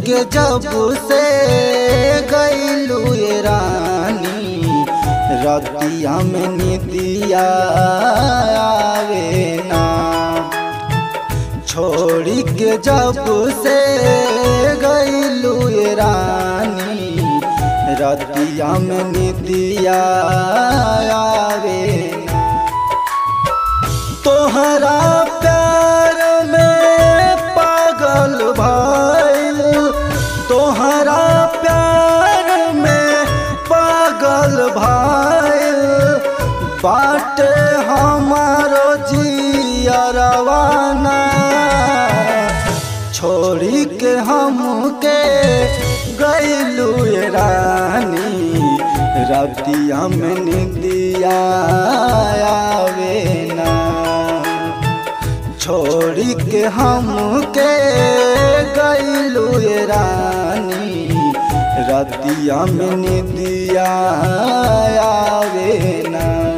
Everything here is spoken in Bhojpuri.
के जब से गईलू ये रानी, रतिया में निदिया आवे ना। छोड़ी के जब से गईलू ये रानी, रतिया में निदिया आवे ना। तोहरा प्यार में पागल भइल, तोहरा प्यार में पागल भइल बाटे हमारो जियरवाना। छोड़ी के हमके गईलू ये रानी, रतिया में निदिया आवे ना। छोड़ी के हमके गईलू ये रानी, रतिया में निदिया आवे ना।